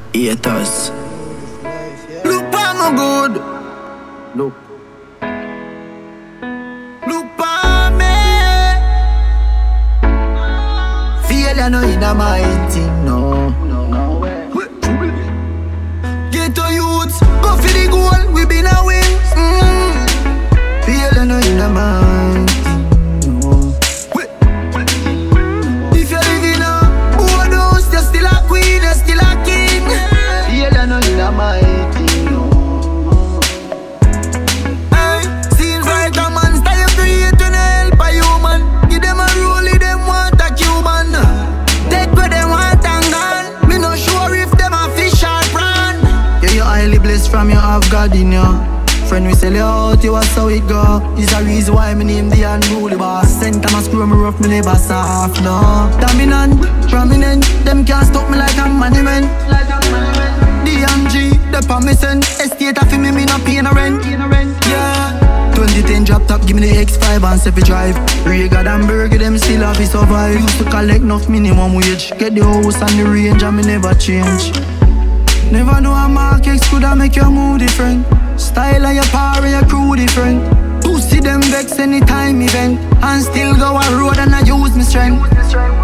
haters. Look for my good. Look. Look for me. Failure no in my thing, no. Get to youths, go for the goal, we been a win. Failure no in my thing, no. If you're living a boardhouse, you're still a queen, you're still a king. Failure no in my thing, no. Hey, seems like a monster you create when you help a human. Give them a role, them want a Cuban. Take what them want and gone. Me no sure if them a fish or prawn. Yeah, you're highly blessed from you have God in you. Friend, we sell you out, you was how it go. It's a reason why me name the unruly boss. Sent time I screw me rough, me never soft, no. Dominant, prominent, them can't stop me like a monument. DMG, the permission. Estate of me, me no pay no rent. Yeah. 2010 drop top, give me the X5 and Sefi drive. Regal and Burger, them still have to survive. Used to collect enough minimum wage. Get the house and the range and me never change. Never know a market coulda make your mood different. Style of your power and your crew different. Pussy them vex anytime event. And still go a road and I use my strength.